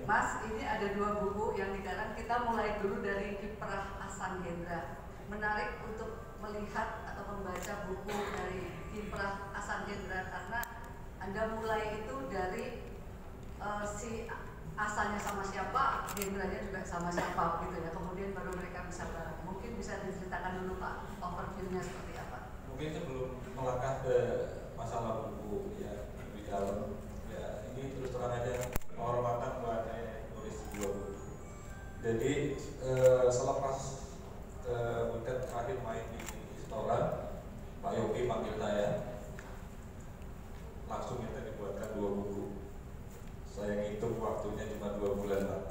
Mas, ini ada 2 buku yang dikarang. Kita mulai dulu dari Kiprah Ahsan Hendra. Menarik untuk melihat atau membaca buku dari Kiprah Ahsan Hendra karena Anda mulai itu dari si asalnya sama siapa, Hendranya juga sama siapa gitu ya. Kemudian baru mereka bisa bareng. Mungkin bisa diceritakan dulu Pak, overview-nya seperti apa? Mungkin sebelum melangkah ke masalah buku ya lebih dalam, ya ini terus terang aja penghormatan buat saya nulis 2 buku. Jadi selepas Butet terakhir main di Istora, Pak Yopi panggil saya, langsung minta dibuatkan 2 buku. Saya ngitung waktunya cuma 2 bulan Pak.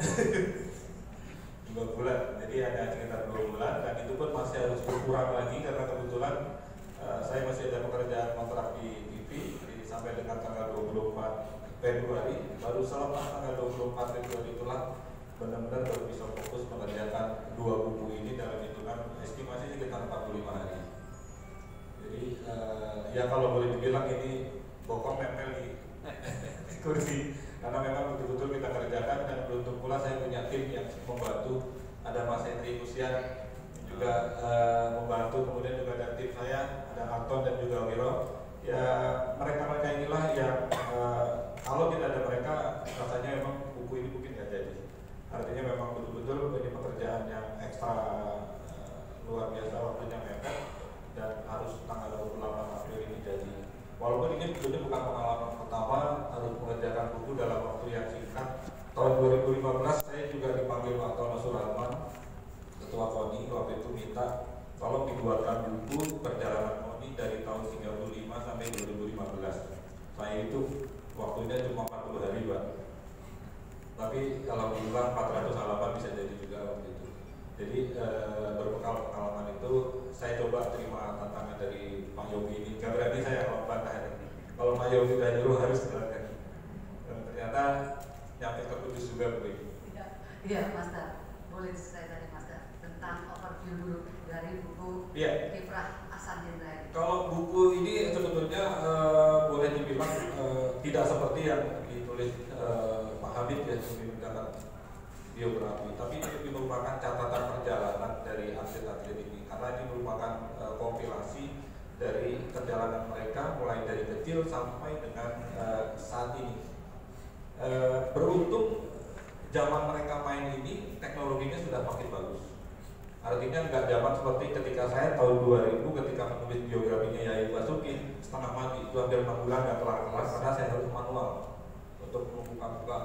2 bulan, jadi hanya sekitar 2 bulan dan itu pun masih harus berkurang lagi karena kebetulan saya masih ada pekerjaan kontrak di TV jadi sampai dengan tanggal 24 Februari. Baru selepas tanggal 24 Februari itulah benar-benar baru bisa fokus mengerjakan 2 buku ini dalam hitungan estimasi sekitar 45 hari. Jadi ya kalau boleh dibilang ini bokong nempel di kursi karena memang betul-betul kita kerjakan dan beruntung pula saya punya tim yang membantu. Ada Mas Hendri Kusian juga membantu, kemudian juga ada tim saya, ada Anton dan juga Wiro. Ya mereka-mereka inilah yang kalau tidak ada mereka rasanya memang buku ini mungkin nggak jadi. Artinya memang betul-betul ini pekerjaan yang ekstra luar biasa, waktunya mepet dan harus tanggal 28 April ini jadi. Walaupun ini bukan pengalaman pertama harus mengerjakan buku dalam waktu yang singkat. Tahun 2015 saya juga dipanggil Pak Tono Surahman, Ketua KONI, waktu itu minta tolong dibuatkan buku perjalanan KONI dari tahun 1935 sampai 2015. Saya itu waktunya cuma 40 hari Pak. Tapi kalau diulang 400 halaman bisa jadi juga waktu itu. Jadi berbekal pengalaman itu saya coba terima tantangan dari Pak Yogi ini. Gak berani saya kalau bantah ini. Kalau Pak Yogi udah nyuruh harus dilakukan. Dan ternyata nyampe ke Kudus juga begitu. Iya, Mas Dar. Boleh saya tanya Mas Dar tentang overview dulu dari buku Kiprah Ahsan Hendra. Kalau buku ini sebetulnya boleh dibilang tidak seperti yang ditulis Pak Hamid ya, menunjukkan biografi, tapi ini merupakan catatan perjalanan dari atlet-atlet ini karena ini merupakan kompilasi dari perjalanan mereka mulai dari kecil sampai dengan saat ini. Beruntung zaman mereka main ini teknologinya sudah makin bagus. Artinya nggak zaman seperti ketika saya tahun 2000 ketika menulis biografinya Yayi Basuki setengah mati, itu hampir 6 bulan nggak kelar-kelar karena saya harus manual untuk membuka-buka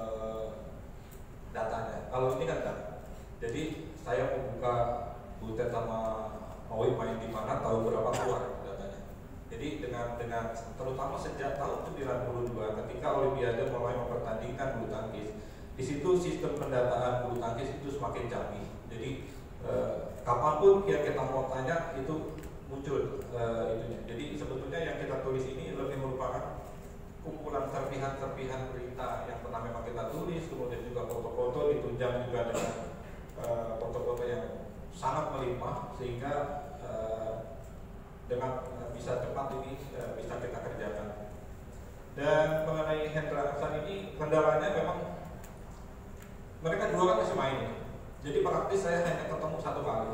datanya. Kalau ini kan enggak. Jadi saya membuka Butet sama Owi main di mana, tahu berapa keluar datanya. Jadi dengan terutama sejak tahun 92 ketika Olimpiade mulai mempertandingkan bulu tangkis, di situ sistem pendataan bulu tangkis itu semakin canggih. Jadi kapanpun yang kita mau tanya itu muncul itunya. Jadi sebetulnya yang kita tulis ini lebih merupakan kumpulan serpihan-serpihan berita yang pernah memang kita tulis, kemudian juga foto-foto ditunjang juga dengan foto-foto yang sangat melimpah sehingga dengan bisa cepat ini bisa kita kerjakan. Dan mengenai Hendra Ahsan ini kendalanya memang mereka dua kan masih main. Jadi praktis saya hanya ketemu 1 kali.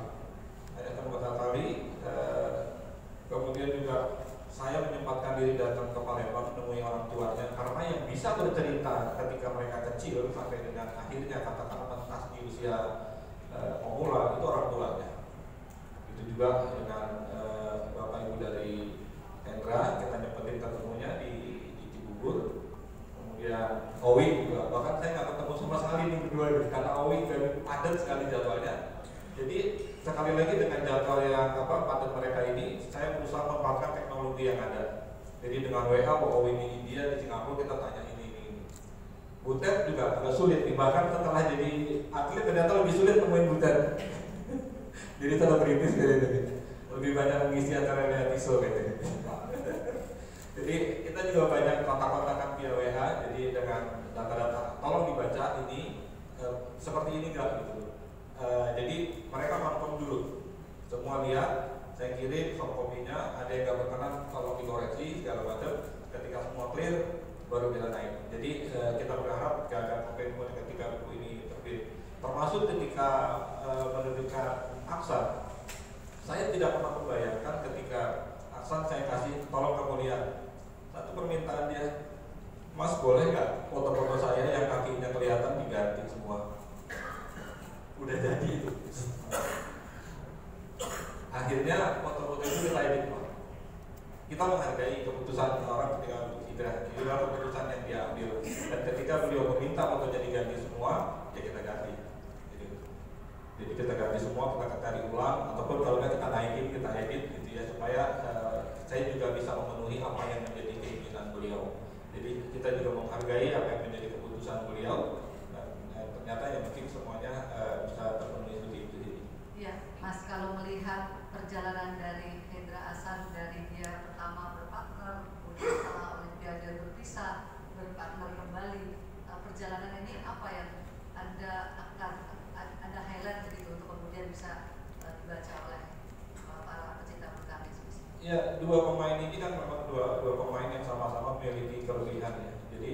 Kemudian juga saya menyempatkan diri datang ke Palembang menemui orang tuanya karena yang bisa bercerita ketika mereka kecil sampai dengan akhirnya katakanlah pentas di usia pemula itu orang tuanya. Itu juga dengan Bapak Ibu dari Hendra kita nyempetin ketemunya di Cibubur. Kemudian Owi juga, bahkan saya nggak ketemu sama sekali nih berdua karena Owi padat sekali jadwalnya. Jadi sekali lagi dengan jadwal yang padat mereka ini, saya berusaha memanfaatkan teknologi yang ada. Jadi dengan WA, Owi di India, di Singapura kita tanya ini. Butet juga agak sulit, bahkan setelah jadi atlet ternyata lebih sulit nemuin Butet. Jadi selebritis gitu. Lebih banyak mengisi acara reality show gitu. Jadi kita juga banyak kontak-kontakan via WA. Jadi dengan data-data tolong dibaca ini seperti ini enggak gitu. Jadi mereka confirm dulu. Semua lihat, saya kirim soft copy-nya, ada yang nggak berkenan tolong dikoreksi segala macam. Ketika semua clear, baru bisa naik. Jadi kita berharap gagasan Pemkot ketika buku ini terbit, termasuk ketika menerbitkan Aksan, saya tidak pernah membayangkan ketika Aksan saya kasih tolong kemuliaan, satu permintaan dia, Mas boleh nggak foto-foto saya yang kakinya kelihatan diganti semua? Udah jadi itu. Akhirnya foto-foto itu kita edit. Kita menghargai keputusan orang ketika untuk hijrah, itulah keputusan yang dia ambil. Dan ketika beliau meminta fotonya diganti semua, ya kita ganti. Jadi kita ganti semua, kita cari ulang, ataupun kalau kita naikin, kita edit, gitu ya, supaya saya juga bisa memenuhi apa yang menjadi keinginan beliau. Jadi kita juga menghargai apa yang menjadi keputusan beliau, dan ternyata ya mungkin semuanya bisa terpenuhi seperti itu. Iya, Mas, kalau melihat perjalanan dari Hendra Ahsan dari dia pertama berpartner, kemudian setelah Olimpiade berpisah, berpartner kembali, perjalanan ini apa yang Anda akan Anda highlight begitu untuk kemudian bisa dibaca oleh para pecinta bulu tangkis? Ya, dua pemain ini kan memang dua pemain yang sama-sama memiliki kelebihan ya. Jadi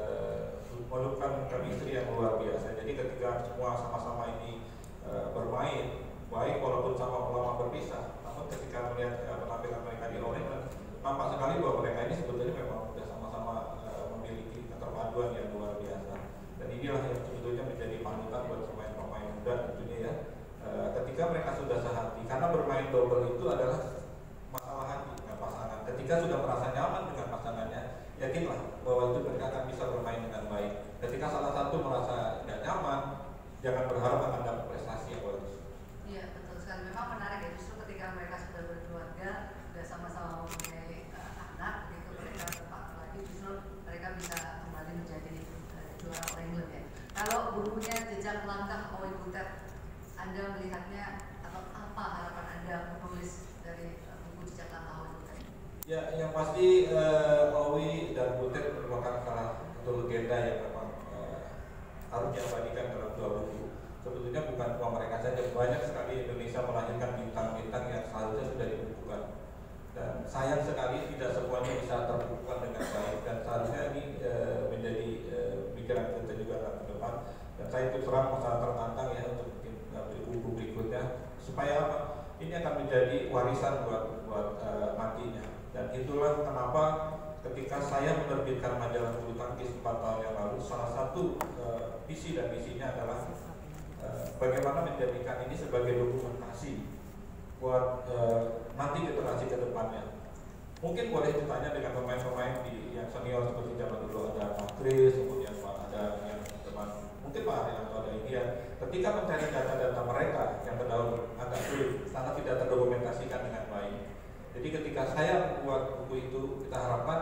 memerlukan chemistry yang luar biasa. Jadi ketika semua sama-sama ini bermain baik walaupun sama lama berpisah, namun ketika melihat penampilan mereka di All-England, nampak sekali bahwa mereka ini sebetulnya memang sudah sama-sama memiliki keterpaduan yang luar biasa. Dan inilah yang sebetulnya menjadi panutan buat pemain-pemain muda tentunya ya. Ketika mereka sudah sehati, karena bermain double itu adalah masalah hati dengan pasangan. Ketika sudah merasa nyaman dengan pasangannya, yakinlah bahwa itu mereka akan bisa bermain dengan baik. Ketika salah satu merasa tidak nyaman, jangan berharap akan dapat prestasi yang bagus. Iya, betul sekali. Memang menarik ya, justru ketika mereka sudah berkeluarga, sudah sama-sama mempunyai anak, gitu, mereka berpartner lagi, justru mereka bisa kembali menjadi juara All-England ya. Kalau bukunya Jejak Langkah Owi Butet, Anda melihatnya atau apa harapan Anda menulis dari buku Jejak Langkah Owi Butet? Ya, yang pasti Owi dan Butet merupakan salah satu legenda yang memang harus diabadikan dalam dua buku. Sebetulnya bukan cuma mereka saja, banyak sekali Indonesia melahirkan bintang-bintang yang seharusnya sudah dibukukan. Dan sayang sekali tidak semuanya bisa terbukukan dengan baik, dan seharusnya ini menjadi pikiran kita juga ke depan. Dan saya itu terang sangat tertantang ya untuk bikin buku berikutnya, supaya apa? Ini akan menjadi warisan buat nantinya. Dan itulah kenapa ketika saya menerbitkan majalah bulu tangkis 4 tahun yang lalu, salah satu visi dan misinya adalah bagaimana menjadikan ini sebagai dokumentasi buat nanti generasi ke depannya. Mungkin boleh ditanya dengan pemain-pemain yang senior seperti zaman dulu, ada Pak Kris, kemudian ada yang teman, mungkin Pak Arianto, ada India. Ketika mencari data-data mereka yang terdahulu agak sulit karena tidak terdokumentasikan dengan baik. Jadi ketika saya membuat buku itu, kita harapkan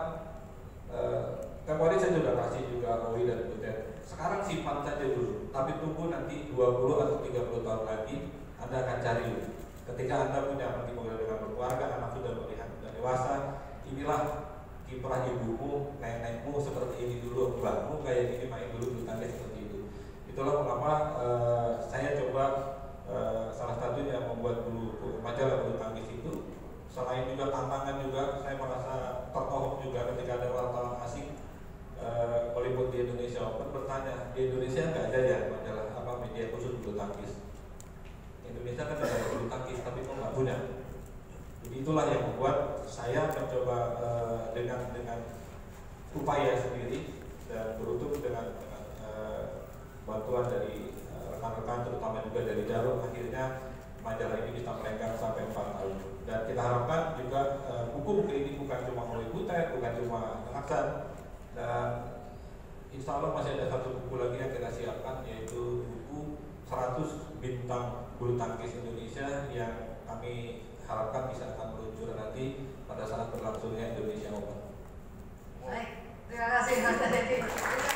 kemarin saya sudah kasih juga Owi dan Butet. Sekarang simpan saja dulu, tapi tunggu nanti 20 atau 30 tahun lagi Anda akan cari. Ketika Anda punya nanti dengan berkeluarga, anak sudah melihat sudah dewasa, inilah kiprah ibumu, nenekmu seperti ini dulu, mbakmu kayak gini main dulu bulu tangkis seperti itu. Itulah mengapa saya coba salah satunya membuat majalah bulu tangkis itu. Selain juga tantangan juga, saya merasa tertohok juga ketika ada wartawan asing meliput di Indonesia Open bertanya, di Indonesia nggak ada ya majalah media khusus bulu tangkis. Indonesia kan ada bulu tangkis tapi kok nggak punya. Jadi itulah yang membuat saya mencoba dengan upaya sendiri dan beruntung dengan bantuan dari rekan-rekan terutama juga dari Jarum, akhirnya majalah ini bisa melenggang sampai 4 tahun. Dan kita harapkan juga buku ini bukan cuma Owi Butet, bukan cuma Aksan, dan insya Allah masih ada satu buku lagi yang kita siapkan, yaitu buku 100 bintang bulu tangkis Indonesia yang kami harapkan bisa akan meluncur nanti pada saat berlangsungnya Indonesia Open. Baik, terima kasih Mas Deddy.